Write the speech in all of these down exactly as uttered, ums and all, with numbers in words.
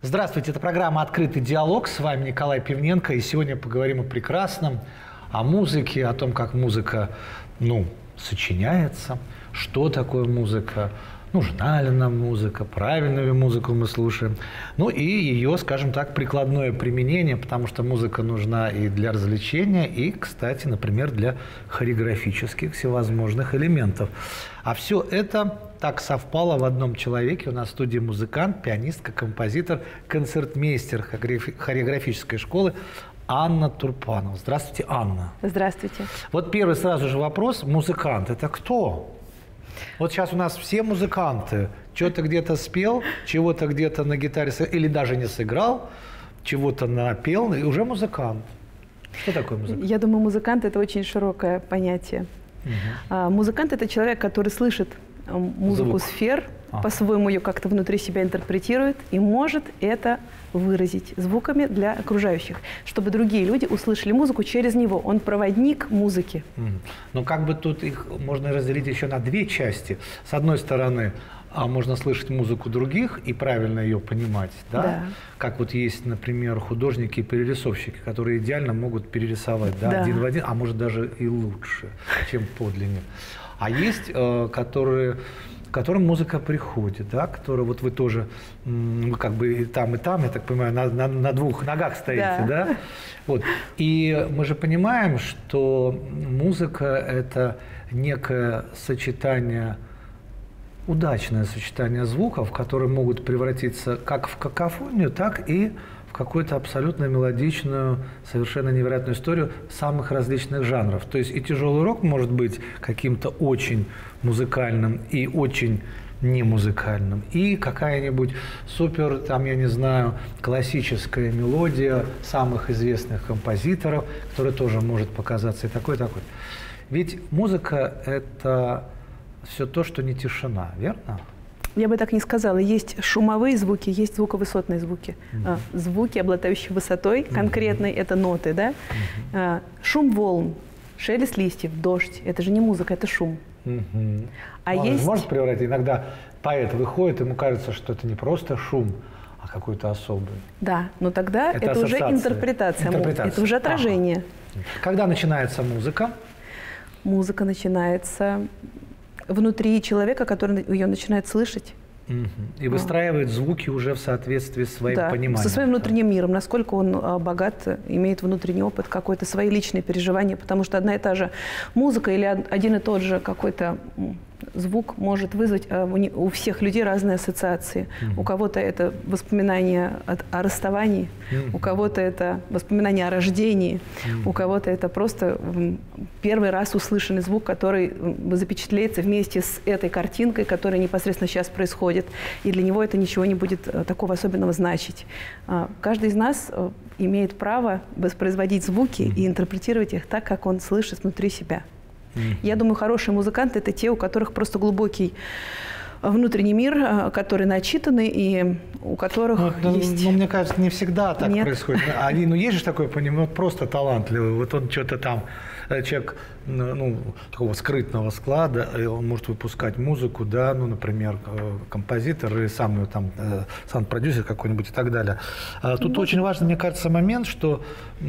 Здравствуйте, это программа «Открытый диалог». С вами Николай Пивненко. И сегодня поговорим о прекрасном, о музыке, о том, как музыка, ну, сочиняется, что такое музыка, нужна ли нам музыка, правильную ли музыку мы слушаем. Ну и ее, скажем так, прикладное применение, потому что музыка нужна и для развлечения, и, кстати, например, для хореографических всевозможных элементов. А все это так совпало в одном человеке. У нас в студии музыкант, пианистка, композитор, концертмейстер хореографической школы Анна Турпанова. Здравствуйте, Анна. Здравствуйте. Вот первый сразу же вопрос. Музыкант – это кто? Вот сейчас у нас все музыканты. Что-то где-то спел, чего-то где-то на гитаре сыграл, или даже не сыграл, чего-то напел, и уже музыкант. Что такое музыкант? Я думаю, музыкант – это очень широкое понятие. Угу. Музыкант – это человек, который слышит музыку Звук. сфер, а. по-своему ее как-то внутри себя интерпретирует и может это выразить звуками для окружающих, чтобы другие люди услышали музыку через него. Он проводник музыки. Mm. Но как бы тут их можно разделить еще на две части. С одной стороны, а можно слышать музыку других и правильно ее понимать, да? Да. Как вот есть, например, художники и перерисовщики, которые идеально могут перерисовать, да, да. один в один, а может даже и лучше, чем подлинник. А есть, э, которые, к которым музыка приходит, да, которые вот вы тоже, ну, как бы и там, и там, я так понимаю, на, на, на двух ногах стоите, да? да? Вот. И мы же понимаем, что музыка – это некое сочетание, удачное сочетание звуков, которые могут превратиться как в какофонию, так и в какую-то абсолютно мелодичную, совершенно невероятную историю самых различных жанров. То есть и тяжелый рок может быть каким-то очень музыкальным и очень немузыкальным, и какая-нибудь супер, там, я не знаю, классическая мелодия самых известных композиторов, которая тоже может показаться и такой, и такой. Ведь музыка – это все то, что не тишина, верно? Я бы так не сказала. Есть шумовые звуки, есть звуковысотные звуки. Mm-hmm. Звуки, обладающие высотой конкретной, mm-hmm. это ноты, да? Mm-hmm. Шум волн, шелест листьев, дождь – это же не музыка, это шум. Mm-hmm. А Он есть… может превратить, иногда поэт выходит, ему кажется, что это не просто шум, а какой-то особый. Да, но тогда это, это уже интерпретация, интерпретация, это уже отражение. Ага. Когда начинается музыка? Музыка начинается внутри человека, который ее начинает слышать. Угу. И выстраивает звуки уже в соответствии с своим да, пониманием. Со своим внутренним миром, насколько он а, богат, имеет внутренний опыт, какой-то свои личные переживания, потому что одна и та же музыка или один и тот же какой-то звук может вызвать а, у всех людей разные ассоциации. Mm-hmm. У кого-то это воспоминания о, о расставании, mm-hmm. у кого-то это воспоминания о рождении, mm-hmm. у кого-то это просто первый раз услышанный звук, который запечатлеется вместе с этой картинкой, которая непосредственно сейчас происходит. И для него это ничего не будет такого особенного значить. Каждый из нас имеет право воспроизводить звуки mm-hmm. и интерпретировать их так, как он слышит внутри себя. Mm-hmm. Я думаю, хорошие музыканты – это те, у которых просто глубокий внутренний мир, который начитанный и у которых ну, есть… Ну, мне кажется, не всегда так Нет. происходит. Они, ну, есть же такое понимание, просто талантливый. Вот он что-то там, человек, ну, такого скрытного склада, и он может выпускать музыку, да, ну, например, композитор и сам там саунд-продюсер какой-нибудь и так далее. Тут ну, очень важный, мне кажется, момент, что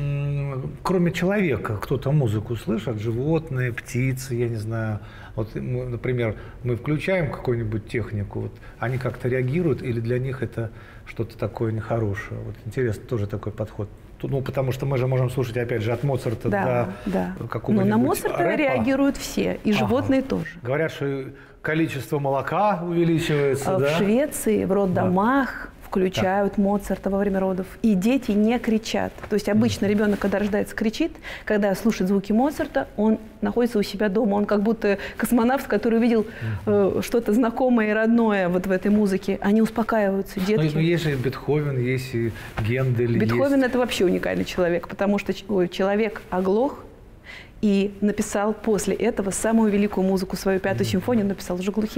кроме человека кто-то музыку слышит, животные, птицы, я не знаю. Вот, например, мы включаем какую-нибудь технику, вот, они как-то реагируют, или для них это что-то такое нехорошее? Вот интересно, тоже такой подход. Ну, потому что мы же можем слушать, опять же, от Моцарта да, до да. какого-нибудь Но на Моцарта рэпа. реагируют все, и животные ага. тоже. Говорят, что количество молока увеличивается, в да? В Швеции, в роддомах, да. включают да. Моцарта во время родов. И дети не кричат. То есть обычно mm-hmm. ребенок, когда рождается, кричит. Когда слушает звуки Моцарта, он находится у себя дома. Он как будто космонавт, который увидел mm-hmm. э, что-то знакомое и родное вот в этой музыке. Они успокаиваются, детки. Ну, есть же Бетховен, есть и Гендель. Бетховен есть... – это вообще уникальный человек, потому что человек оглох и написал после этого самую великую музыку, свою пятую mm-hmm. симфонию написал уже глухим.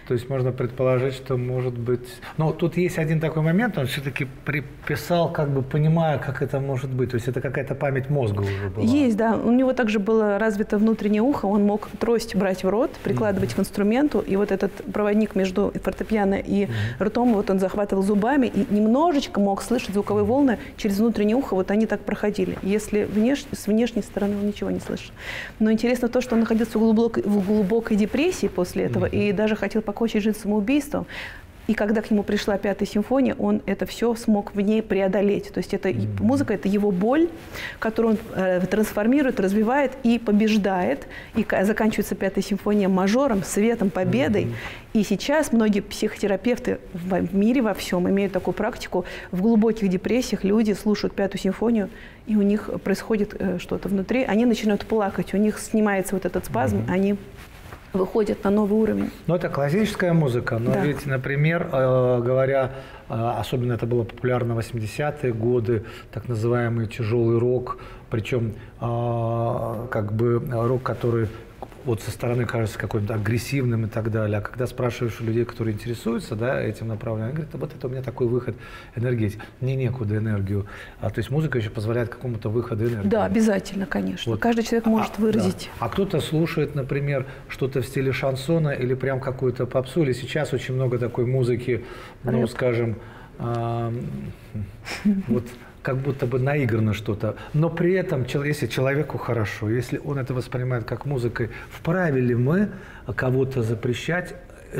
То есть можно предположить, что может быть... Но тут есть один такой момент, он все-таки приписал, как бы понимая, как это может быть. То есть это какая-то память мозга уже была. Есть, да. У него также было развито внутреннее ухо, он мог трость брать в рот, прикладывать mm-hmm. к инструменту, и вот этот проводник между фортепиано и mm-hmm. ртом, вот он захватывал зубами и немножечко мог слышать звуковые волны через внутреннее ухо, вот они так проходили. Если внеш... с внешней стороны он ничего не слышал. Но интересно то, что он находился в глубокой, в глубокой депрессии после этого mm-hmm. и даже хотел покончить жизнь самоубийством. И когда к нему пришла пятая симфония, он это все смог в ней преодолеть. То есть это, mm-hmm. музыка – это его боль, которую он э, трансформирует, развивает и побеждает. И заканчивается пятая симфония мажором, светом, победой. Mm-hmm. И сейчас многие психотерапевты в мире во всем имеют такую практику. В глубоких депрессиях люди слушают пятую симфонию, и у них происходит э, что-то внутри. Они начинают плакать, у них снимается вот этот спазм, mm-hmm. они выходят на новый уровень. Ну, это классическая музыка, но да. ведь, например, э, говоря, э, особенно это было популярно в восьмидесятые годы, так называемый тяжелый рок, причем э, как бы рок, который вот со стороны кажется каким-то агрессивным и так далее. А когда спрашиваешь у людей, которые интересуются, да, этим направлением, они говорят, вот это у меня такой выход энергии. Мне некуда энергию. А, то есть музыка еще позволяет какому-то выходу энергии. Да, обязательно, конечно. Вот. Каждый человек может а, выразить. Да. А кто-то слушает, например, что-то в стиле шансона или прям какую-то попсу. Или сейчас очень много такой музыки, ну, скажем, э, вот... как будто бы наиграно что-то. Но при этом, если человеку хорошо, если он это воспринимает как музыкой, вправе ли мы кого-то запрещать,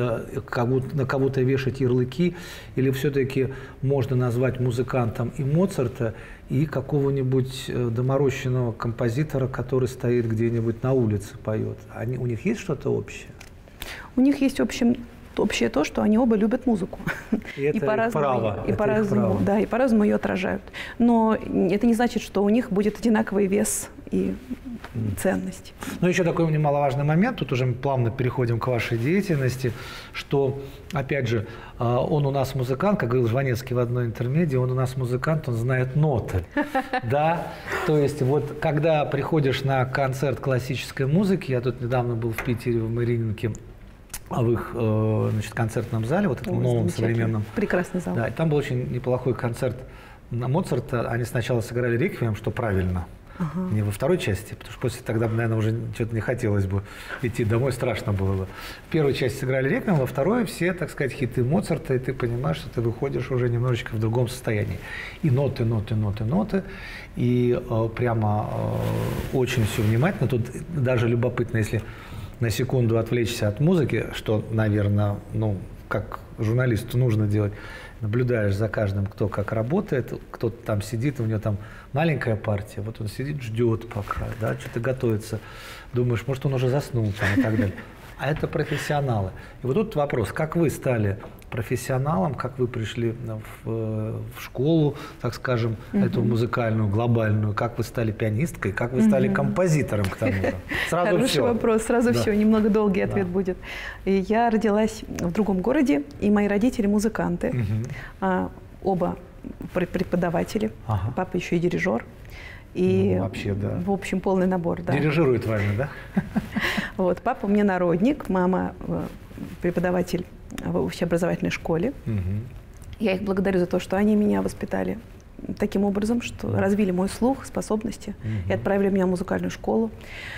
на кого-то вешать ярлыки, или все-таки можно назвать музыкантом и Моцарта, и какого-нибудь доморощенного композитора, который стоит где-нибудь на улице, поет? Они, у них есть что-то общее? У них есть общее... Общее то, что они оба любят музыку. И это и по-разному, право. И по-разному, да, и по-разному ее отражают. Но это не значит, что у них будет одинаковый вес и ценность. Ну, еще такой немаловажный момент, тут уже мы плавно переходим к вашей деятельности, что, опять же, он у нас музыкант, как говорил Жванецкий в одной интермедии, он у нас музыкант, он знает ноты. Да, то есть вот когда приходишь на концерт классической музыки, я тут недавно был в Питере, в Мариинке, в их значит, концертном зале, вот этом новом современном. Прекрасный зал. Да, и там был очень неплохой концерт на Моцарта. Они сначала сыграли реквием, что правильно, ага. не во второй части, потому что после тогда, наверное, уже что-то не хотелось бы идти домой, страшно было бы. В первой части сыграли реквием, во второй все, так сказать, хиты Моцарта, и ты понимаешь, что ты выходишь уже немножечко в другом состоянии. И ноты, ноты, ноты, ноты. И э, прямо э, очень все внимательно. Тут даже любопытно, если на секунду отвлечься от музыки, что, наверное, ну, как журналисту нужно делать, наблюдаешь за каждым, кто как работает, кто-то там сидит, у него там маленькая партия, вот он сидит, ждет пока, да, что-то готовится, думаешь, может, он уже заснул там и так далее. А это профессионалы. И вот тут вопрос, как вы стали профессионалом, как вы пришли в, в школу, так скажем, mm-hmm. эту музыкальную, глобальную, как вы стали пианисткой, как вы стали mm-hmm. композитором к тому же? Сразу Хороший все. вопрос, сразу да. все, немного долгий ответ да. будет. Я родилась в другом городе, и мои родители музыканты, mm-hmm. а, оба преподаватели, ага. папа еще и дирижер. И ну, вообще, да. в общем полный набор. Да. Дирижирует вами, да? Вот, папа мне народник, мама преподаватель в общеобразовательной школе. Угу. Я их благодарю за то, что они меня воспитали таким образом, что угу. развили мой слух, способности угу. и отправили меня в музыкальную школу.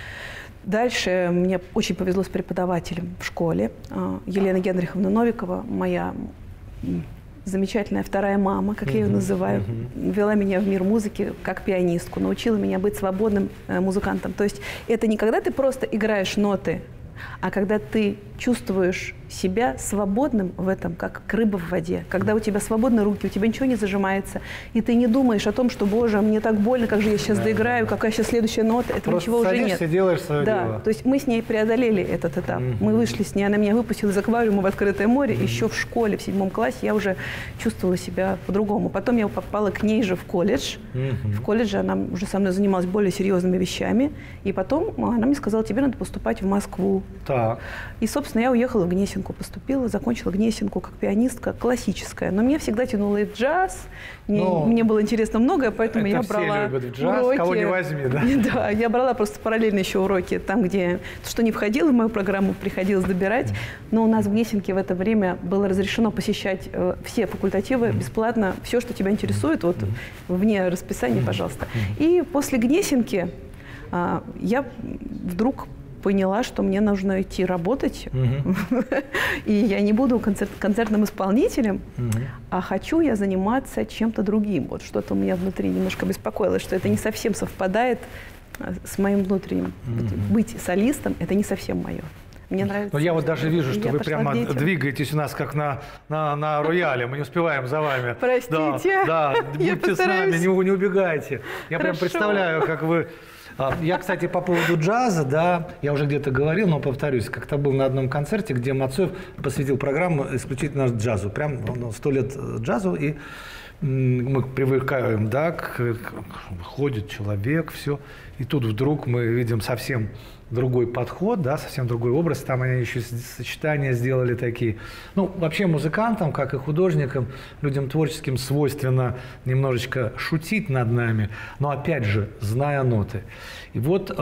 Дальше мне очень повезло с преподавателем в школе. Елена Генриховна Новикова, моя замечательная вторая мама, как uh-huh, я ее называю, uh-huh. вела меня в мир музыки как пианистку, научила меня быть свободным э, музыкантом. То есть это не когда ты просто играешь ноты, а когда ты чувствуешь себя свободным в этом, как рыба в воде. Когда у тебя свободны руки, у тебя ничего не зажимается, и ты не думаешь о том, что, боже, мне так больно, как же я сейчас да, доиграю, да. какая сейчас следующая нота, этого просто ничего уже нет. Просто делаешь свое да, дело. То есть мы с ней преодолели этот этап. Mm-hmm. Мы вышли с ней, она меня выпустила из аквариума в открытое море. Mm-hmm. Еще в школе, в седьмом классе, я уже чувствовала себя по-другому. Потом я попала к ней же в колледж. Mm-hmm. В колледже она уже со мной занималась более серьезными вещами. И потом она мне сказала, тебе надо поступать в Москву. Так. И, собственно, я уехала в Гнесинку, поступила, закончила Гнесинку как пианистка классическая. Но меня всегда тянуло и в джаз, мне, ну, мне было интересно многое, поэтому это я все брала любят в джаз, уроки. Кого не возьми, да? Да, я брала просто параллельно еще уроки там, где что не входило в мою программу, приходилось добирать. Но у нас в Гнесинке в это время было разрешено посещать э, все факультативы бесплатно, все, что тебя интересует, вот вне расписания, пожалуйста. И после Гнесинки э, я вдруг поняла, что мне нужно идти работать, mm-hmm. и я не буду концерт, концертным исполнителем, mm-hmm. а хочу я заниматься чем-то другим. Вот что-то у меня внутри немножко беспокоило, что это не совсем совпадает с моим внутренним. Mm-hmm. Быть солистом – это не совсем мое. Мне нравится. Но я вот даже вижу, что я вы прямо двигаетесь у нас как на, на, на рояле. Мы не успеваем за вами. Простите. Да, да. Будьте с нами, не, не убегайте. Я Хорошо. Прям представляю, как вы... Я, кстати, по поводу джаза, да, я уже где-то говорил, но повторюсь, как-то был на одном концерте, где Мацоев посвятил программу исключительно джазу. Прям сто лет джазу, и мы привыкаем, да, к, к, ходит человек, все. И тут вдруг мы видим совсем другой подход, да, совсем другой образ. Там они еще сочетания сделали такие. Ну, вообще музыкантам, как и художникам, людям творческим свойственно немножечко шутить над нами, но опять же, зная ноты. И вот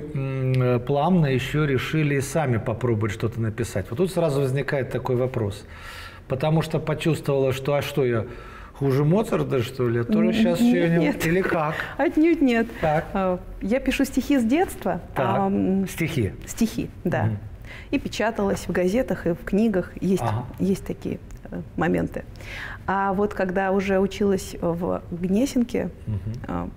вы плавно еще решили сами попробовать что-то написать. Вот тут сразу возникает такой вопрос. Потому что почувствовала, что а что я... Хуже Моцарта, что ли? Тоже сейчас нет, нет. Или как? Отнюдь нет. Так. Я пишу стихи с детства. Так. А, стихи? Стихи, да. Угу. И печаталось в газетах, и в книгах. Есть, ага. есть такие моменты. А вот когда уже училась в Гнесинке, угу.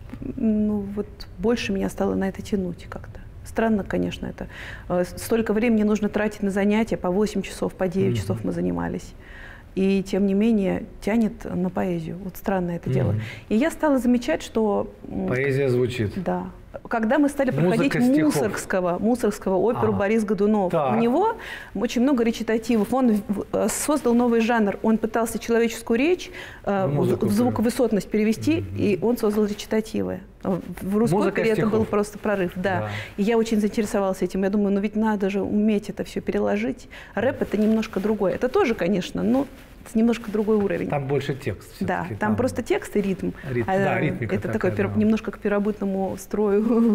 ну вот больше меня стало на это тянуть как-то. Странно, конечно, это. Столько времени нужно тратить на занятия, по восемь часов, по девять угу. часов мы занимались. И, тем не менее, тянет на поэзию. Вот странно это mm-hmm. дело. И я стала замечать, что... Поэзия звучит. Да. Когда мы стали проходить Мусоргского, Мусоргского оперу, ага. Борис Годунов, так. у него очень много речитативов. Он создал новый жанр. Он пытался человеческую речь Музыку, в звуковысотность перевести, mm-hmm. и он создал речитативы. В русской опере это был просто прорыв. Да. Да. И я очень заинтересовалась этим. Я думаю, ну ведь надо же уметь это все переложить. Рэп – это немножко другое. Это тоже, конечно, но... Это немножко другой уровень. Там больше текст. Да, там, там просто текст и ритм. Ритм. А, да, ритмика это такая, такой да. немножко к первобытному строю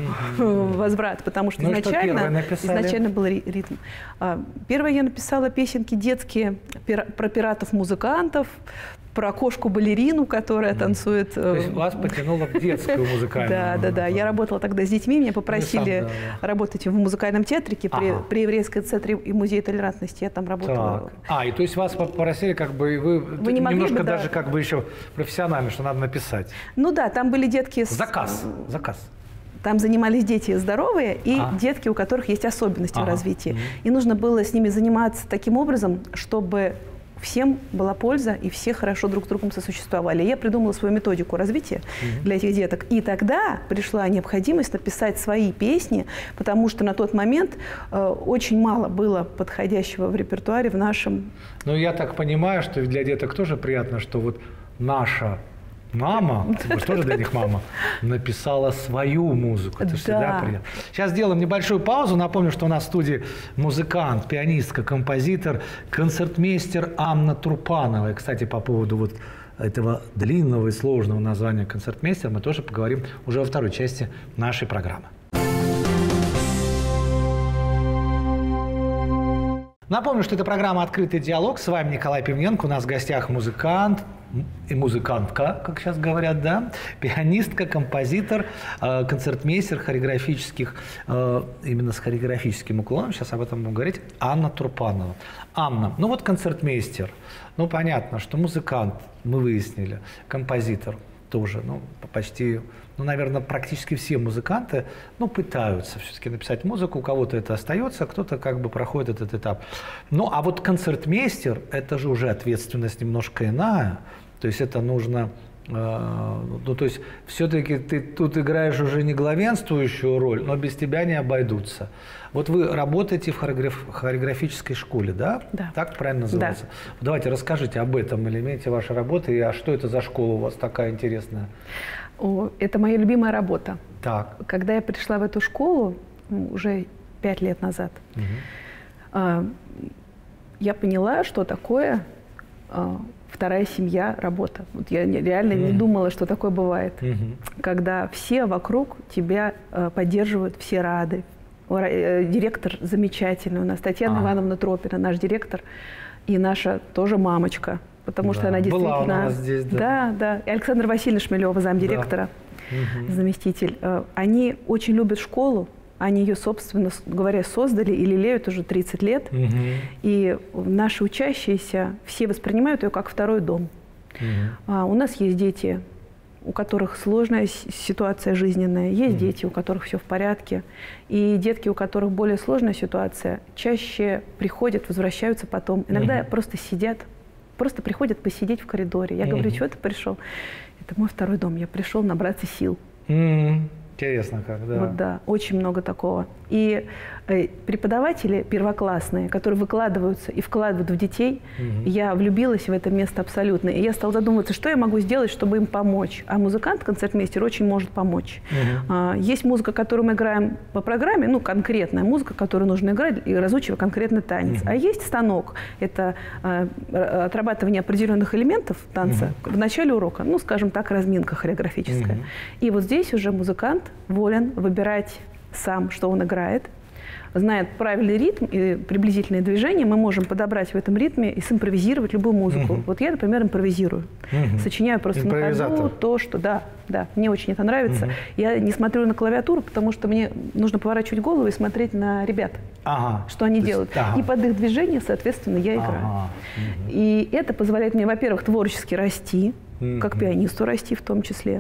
возврат, потому что ну, изначально, что изначально был ритм. Первое я написала песенки детские про пиратов-музыкантов, про кошку-балерину, которая танцует. То есть вас потянуло в детскую музыкальную. Да, да, да. Я работала тогда с детьми, меня попросили сам, да, да. работать в музыкальном театрике при, ага. при еврейской центре и музее толерантности. Я там работала. Так. А, и то есть вас попросили, как бы, вы, вы немножко бы, даже да. как бы еще профессионально, что надо написать. Ну да, там были детки... С... Заказ, заказ. Там занимались дети здоровые и а. детки, у которых есть особенности ага. в развитии. Mm-hmm. И нужно было с ними заниматься таким образом, чтобы всем была польза и все хорошо друг с другом сосуществовали. Я придумала свою методику развития mm-hmm. для этих деток. И тогда пришла необходимость написать свои песни, потому что на тот момент э, очень мало было подходящего в репертуаре в нашем... Ну, я так понимаю, что для деток тоже приятно, что вот наша мама, вы же тоже для них мама, написала свою музыку. Это да. всегда приятно. Сейчас сделаем небольшую паузу. Напомню, что у нас в студии музыкант, пианистка, композитор, концертмейстер Анна Трупанова. И, кстати, по поводу вот этого длинного и сложного названия концертмейстер мы тоже поговорим уже во второй части нашей программы. Напомню, что это программа «Открытый диалог». С вами Николай Пивненко. У нас в гостях музыкант и музыкантка, как сейчас говорят, да, пианистка, композитор, э, концертмейстер хореографических, э, именно с хореографическим уклоном, сейчас об этом будем говорить, Анна Трупанова. Анна, ну вот концертмейстер, ну понятно, что музыкант, мы выяснили, композитор тоже, ну почти... Ну, наверное, практически все музыканты, ну, пытаются все-таки написать музыку, у кого-то это остается, кто-то как бы проходит этот этап. Ну, а вот концертмейстер – это же уже ответственность немножко иная, то есть это нужно, э, ну, то есть все-таки ты тут играешь уже не главенствующую роль, но без тебя не обойдутся. Вот вы работаете в хореограф, хореографической школе, да? Да. Так правильно называется? Да. Давайте расскажите об этом элементе вашей работы, и а что это за школа у вас такая интересная? О, это моя любимая работа. Так. Когда я пришла в эту школу, уже пять лет назад. Угу. Я поняла, что такое вторая семья, работа. Вот я реально mm. не думала, что такое бывает. Mm-hmm. Когда все вокруг тебя поддерживают, все рады. Директор замечательный у нас, Татьяна а. Ивановна Тропина, наш директор, и наша тоже мамочка, потому да. что она действительно... Была у нас здесь, да. Да, да. И Александра Васильевна Шмелева, замдиректора, да. mm-hmm. заместитель. Они очень любят школу. Они ее, собственно говоря, создали и лелеют уже тридцать лет. Угу. И наши учащиеся все воспринимают ее как второй дом. Угу. А, у нас есть дети, у которых сложная ситуация жизненная, есть угу. дети, у которых все в порядке. И детки, у которых более сложная ситуация, чаще приходят, возвращаются потом. Иногда угу. просто сидят, просто приходят посидеть в коридоре. Я угу. говорю, что ты пришел? Это мой второй дом, я пришел набраться сил. Угу. Интересно как, да. Вот да, очень много такого. И э, преподаватели первоклассные, которые выкладываются и вкладывают в детей, угу. я влюбилась в это место абсолютно. И я стала задумываться, что я могу сделать, чтобы им помочь. А музыкант, концертмейстер, очень может помочь. Угу. А, есть музыка, которую мы играем по программе, ну, конкретная музыка, которую нужно играть, и разучивая конкретный танец. Угу. А есть станок, это а, отрабатывание определенных элементов танца угу. в начале урока, ну, скажем так, разминка хореографическая. Угу. И вот здесь уже музыкант волен выбирать сам, что он играет, знает правильный ритм и приблизительные движения, мы можем подобрать в этом ритме и симпровизировать любую музыку. Uh-huh. Вот я, например, импровизирую. Uh-huh. Сочиняю просто на ходу то, что... Да, да, мне очень это нравится. Uh-huh. Я не смотрю на клавиатуру, потому что мне нужно поворачивать голову и смотреть на ребят, uh-huh. что они то делают. Есть, uh-huh. И под их движение, соответственно, я играю. Uh-huh. Uh-huh. И это позволяет мне, во-первых, творчески расти, uh-huh. как пианисту расти в том числе.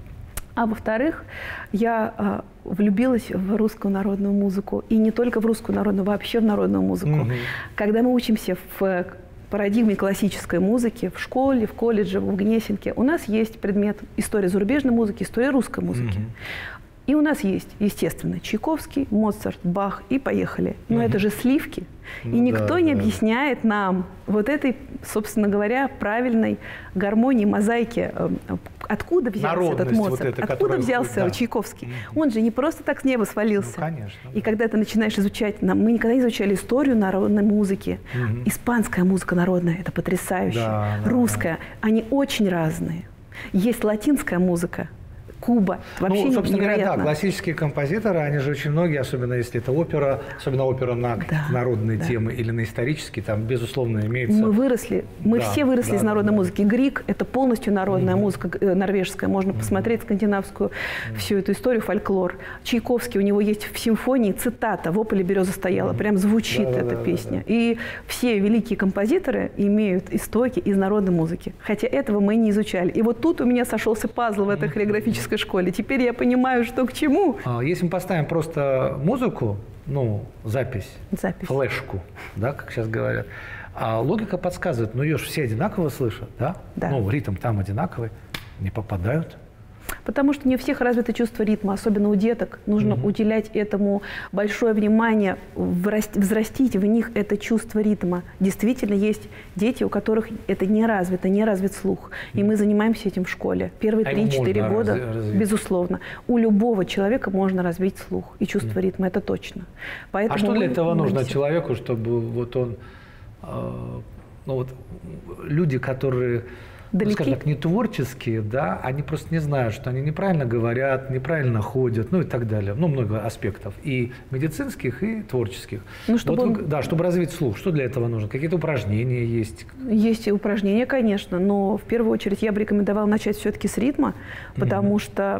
А во-вторых, я э, влюбилась в русскую народную музыку. И не только в русскую народную, вообще в народную музыку. Mm-hmm. Когда мы учимся в парадигме классической музыки, в школе, в колледже, в Гнесинке, у нас есть предмет история зарубежной музыки, история русской музыки. Mm-hmm. И у нас есть, естественно, Чайковский, Моцарт, Бах и поехали. Но mm-hmm. это же сливки. Ну, и никто да, не да. объясняет нам вот этой, собственно говоря, правильной гармонии, мозаики. Откуда взялся народность этот Моцарт? Вот это, Откуда взялся да. Чайковский? Mm-hmm. Он же не просто так с неба свалился. Ну, конечно. И когда ты начинаешь изучать, мы никогда не изучали историю народной музыки. Mm-hmm. Испанская музыка народная, это потрясающе. Да, русская, да. они очень разные. Есть латинская музыка. Куба. Вообще ну, собственно невероятно. говоря, да, классические композиторы, они же очень многие, особенно если это опера, особенно опера на да, народные да. темы или на исторические, там, безусловно, имеется... Мы выросли, мы да, все выросли да, из народной да. музыки. Грик – это полностью народная mm-hmm. музыка норвежская. Можно mm-hmm. посмотреть скандинавскую mm-hmm. всю эту историю, фольклор. Чайковский, у него есть в симфонии цитата «В ополе береза стояла». Mm-hmm. Прям звучит да, эта да, песня. Да, да. И все великие композиторы имеют истоки из народной музыки. Хотя этого мы не изучали. И вот тут у меня сошелся пазл в этой хореографической школе. Теперь я понимаю, что к чему. Если мы поставим просто музыку, ну, запись, запись. флешку, да, как сейчас говорят, а логика подсказывает, ну, ее же все одинаково слышат, да? Да. Ну, ритм там одинаковый, не попадают. Потому что не у всех развито чувство ритма, особенно у деток. Нужно mm-hmm. уделять этому большое внимание, взрастить в них это чувство ритма. Действительно, есть дети, у которых это не развито, не развит слух. И мы занимаемся этим в школе. Первые три-четыре года, развить. безусловно. У любого человека можно развить слух и чувство mm-hmm. ритма, это точно. Поэтому а что для этого нужно все... человеку, чтобы вот он... Э, ну вот люди, которые... Ну, скажем так, не творческие, да, они просто не знают, что они неправильно говорят, неправильно ходят, ну и так далее. Ну, много аспектов. И медицинских, и творческих. Ну, чтобы вот, он... Да, чтобы развить слух. Что для этого нужно? Какие-то упражнения есть? Есть и упражнения, конечно, но в первую очередь я бы рекомендовала начать все-таки с ритма, потому mm-hmm. что...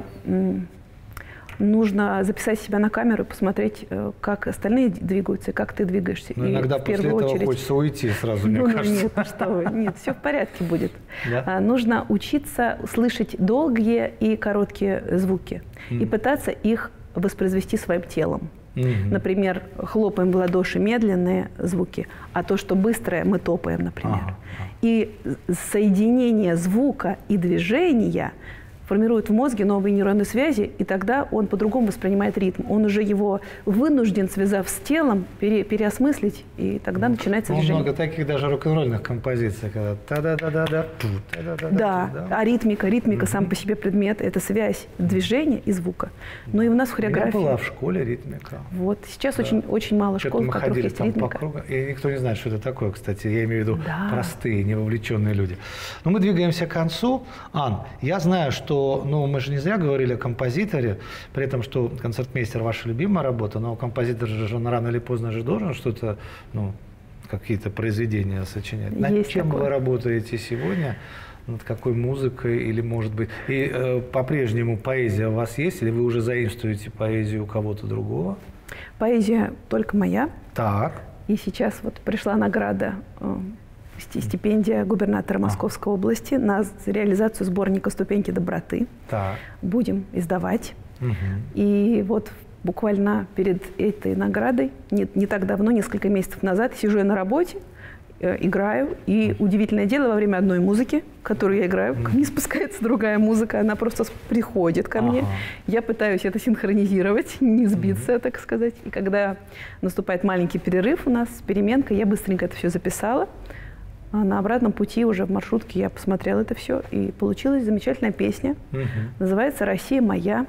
нужно записать себя на камеру и посмотреть, как остальные двигаются, как ты двигаешься. Но и иногда в после первую этого очередь... хочется уйти сразу, мне ну, кажется. Нет, что вы, нет, все в порядке будет. Да? А, нужно учиться слышать долгие и короткие звуки mm. и пытаться их воспроизвести своим телом. Mm-hmm. Например, хлопаем в ладоши медленные звуки, а то, что быстрое, мы топаем, например. Ага. И соединение звука и движения формирует в мозге новые нейронные связи, и тогда он по-другому воспринимает ритм. Он уже его вынужден, связав с телом, пере, переосмыслить, и тогда начинается ну, движение. Много таких даже рок-н-ролльных композиций, когда та-да-да-да-да, та-да-да-да. Да, а ритмика, ритмика mm-hmm. сам по себе предмет – это связь движения и звука. Ну и у нас в хореографии… У меня была в школе ритмика. Вот, сейчас да. очень, очень мало школ, в которых есть там ритмика. По кругу, и никто не знает, что это такое, кстати. Я имею в виду да. простые, невовлеченные люди. Но мы двигаемся к концу. Ан, я знаю, что, ну, мы же не зря говорили о композиторе, при этом, что концертмейстер – ваша любимая работа, но композитор же он рано или поздно же должен что-то, ну, какие-то произведения сочинять. Над Есть чем такое. вы работаете сегодня? Над какой музыкой или, может быть, и э, по-прежнему поэзия у вас есть, или вы уже заимствуете поэзию у кого-то другого? Поэзия только моя. Так. И сейчас вот пришла награда, э, стипендия губернатора Московской а. области на реализацию сборника «Ступеньки доброты». Так. Будем издавать. Угу. И вот буквально перед этой наградой, не, не так давно, несколько месяцев назад, сижу я на работе, играю, и удивительное дело, во время одной музыки, которую я играю, ко мне спускается другая музыка, она просто приходит ко мне. Ага. Я пытаюсь это синхронизировать, не сбиться, mm-hmm. так сказать. И когда наступает маленький перерыв у нас, переменка, я быстренько это все записала. А на обратном пути уже в маршрутке я посмотрела это все, и получилась замечательная песня. Mm-hmm. Называется «Россия моя».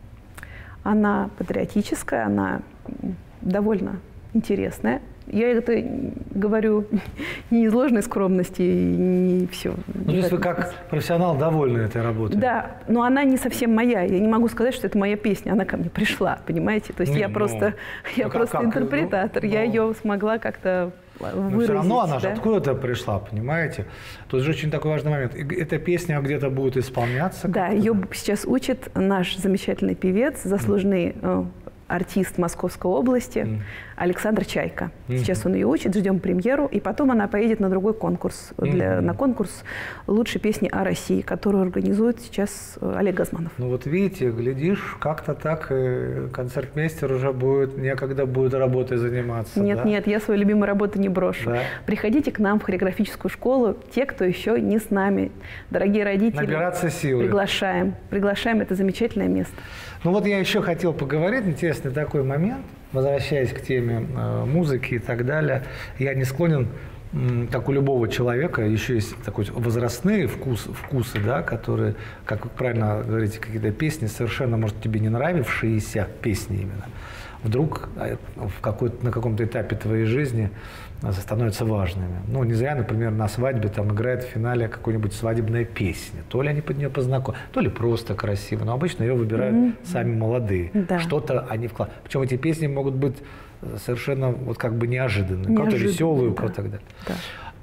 Она патриотическая, она довольно интересная. Я это говорю не из ложной скромности, не все. Ну, то есть вы как профессионал довольны этой работой? Да, но она не совсем моя. Я не могу сказать, что это моя песня. Она ко мне пришла, понимаете? То есть не, я ну, просто, я ну, просто как, интерпретатор. Ну, я ну, ее смогла как-то выразить. Но все равно она да? же откуда-то пришла, понимаете? Тут же очень такой важный момент. Эта песня где-то будет исполняться? Да, ее сейчас учит наш замечательный певец, заслуженный mm. артист Московской области mm. Александр Чайка. Mm-hmm. Сейчас он ее учит, ждем премьеру, и потом она поедет на другой конкурс, для, mm-hmm. на конкурс лучшей песни о России, которую организует сейчас Олег Газманов. Ну вот видите, глядишь, как-то так концертмейстер уже будет, некогда будет работой заниматься. Нет, да? нет, я свою любимую работу не брошу. Да. Приходите к нам в хореографическую школу, те, кто еще не с нами. Дорогие родители, набираться силы. Приглашаем, приглашаем, это замечательное место. Ну вот я еще хотел поговорить, интересный такой момент. Возвращаясь к теме э, музыки и так далее, я не склонен, э, как у любого человека, еще есть такой возрастные вкус, вкусы, да, которые, как вы правильно говорите, какие-то песни, совершенно, может, тебе не нравившиеся песни именно, вдруг в какой-то, на каком-то этапе твоей жизни становятся важными. Ну, не зря, например, на свадьбе там играет в финале какой-нибудь свадебная песня. То ли они под нее познакомились, то ли просто красиво. Но обычно ее выбирают mm-hmm. сами молодые. Да. Что-то они вкладывают. Причем эти песни могут быть совершенно вот как бы неожиданные. Кого-то веселую, да. кого-то так далее. Да.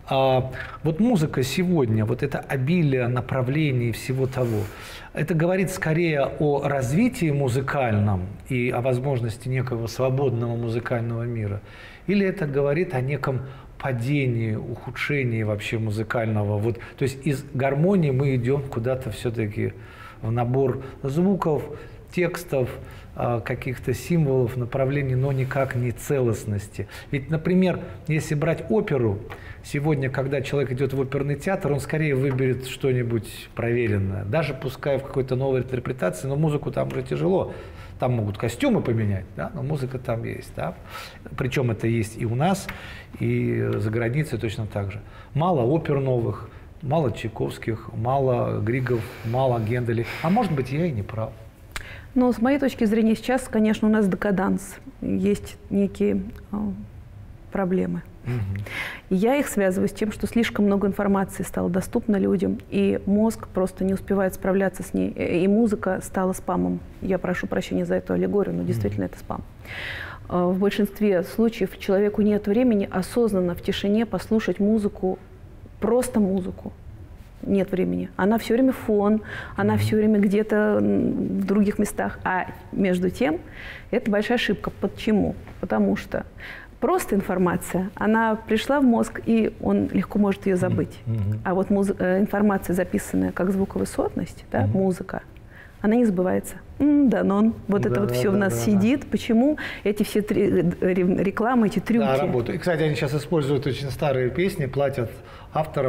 А, вот музыка сегодня, вот это обилие направлений всего того, это говорит скорее о развитии музыкальном и о возможности некого свободного музыкального мира, или это говорит о неком падении, ухудшении вообще музыкального? Вот, то есть из гармонии мы идем куда-то все-таки в набор звуков, текстов, каких-то символов, направлений, но никак не целостности. Ведь, например, если брать оперу, сегодня, когда человек идет в оперный театр, он скорее выберет что-нибудь проверенное. Даже пускай в какой-то новой интерпретации, но музыку там уже тяжело. Там могут костюмы поменять, да, но музыка там есть. Да? Причем это есть и у нас, и за границей точно так же. Мало опер новых, мало Чайковских, мало Григов, мало Генделей. А может быть, я и не прав. Ну, с моей точки зрения, сейчас, конечно, у нас декаданс. Есть некие э, проблемы. Угу. И я их связываю с тем, что слишком много информации стало доступно людям, и мозг просто не успевает справляться с ней. И музыка стала спамом. Я прошу прощения за эту аллегорию, но действительно угу. это спам. В большинстве случаев человеку нет времени осознанно в тишине послушать музыку, просто музыку. Нет времени. Она все время фон, она mm-hmm. все время где-то в других местах. А между тем, это большая ошибка. Почему? Потому что просто информация, она пришла в мозг, и он легко может ее забыть. Mm-hmm. А вот музы- информация, записанная как звуковысотность, да, mm-hmm. музыка, она не забывается. Данон. Вот да, это вот все да, у нас да, сидит. Да. Почему эти все три, рекламы, эти трюки? Да, работают. И, кстати, они сейчас используют очень старые песни, платят авторам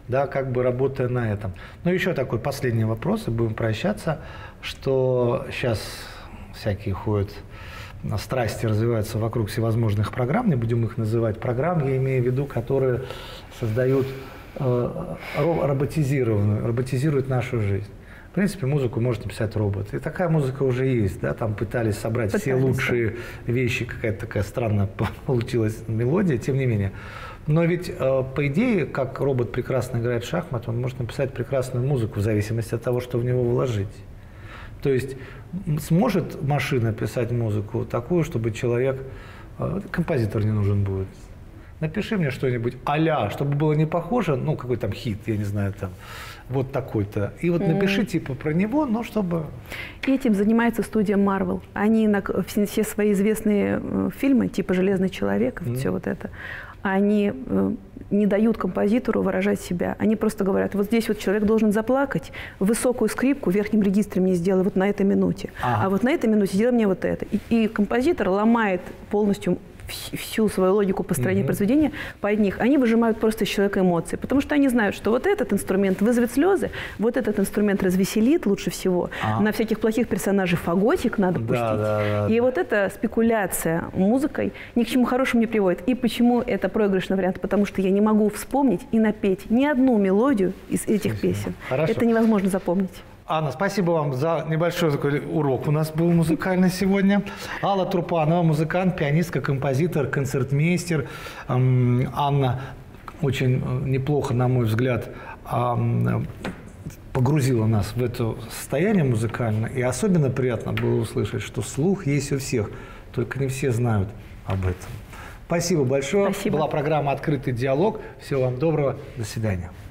да, как бы работая на этом. Ну, еще такой последний вопрос, и будем прощаться, что сейчас всякие ходят, страсти развиваются вокруг всевозможных программ, не будем их называть программ, я имею в виду, которые создают э, роботизированную, роботизируют нашу жизнь. В принципе, музыку может написать робот. И такая музыка уже есть, да, там пытались собрать пытались, все лучшие да. вещи, какая-то такая странная получилась мелодия, тем не менее. Но ведь, э, по идее, как робот прекрасно играет в шахматы, он может написать прекрасную музыку в зависимости от того, что в него вложить. То есть сможет машина писать музыку такую, чтобы человек, э, композитор не нужен будет. Напиши мне что-нибудь а-ля, чтобы было не похоже, ну, какой там хит, я не знаю, там, вот такой-то. И вот напиши типа про него, но чтобы... Этим занимается студия Marvel. Они на все свои известные э, фильмы, типа «Железный человек», mm. все вот это, они э, не дают композитору выражать себя. Они просто говорят, вот здесь вот человек должен заплакать, высокую скрипку в верхнем регистре мне сделай вот на этой минуте, ага. а вот на этой минуте сделай мне вот это. И, и композитор ломает полностью всю свою логику построения mm-hmm. произведения под них. Они выжимают просто из человека эмоции, потому что они знают, что вот этот инструмент вызовет слезы, вот этот инструмент развеселит лучше всего. А. На всяких плохих персонажей фаготик надо пустить. Да, да, да, и да. вот эта спекуляция музыкой ни к чему хорошему не приводит. И почему это проигрышный вариант? Потому что я не могу вспомнить и напеть ни одну мелодию из этих Спасибо. песен. Хорошо. Это невозможно запомнить. Анна, спасибо вам за небольшой такой урок. У нас был музыкальный сегодня. Алла Трупанова, музыкант, пианистка, композитор, концертмейстер. Анна очень неплохо, на мой взгляд, погрузила нас в это состояние музыкальное. И особенно приятно было услышать, что слух есть у всех, только не все знают об этом. Спасибо большое. Спасибо. Была программа «Открытый диалог». Всего вам доброго. До свидания.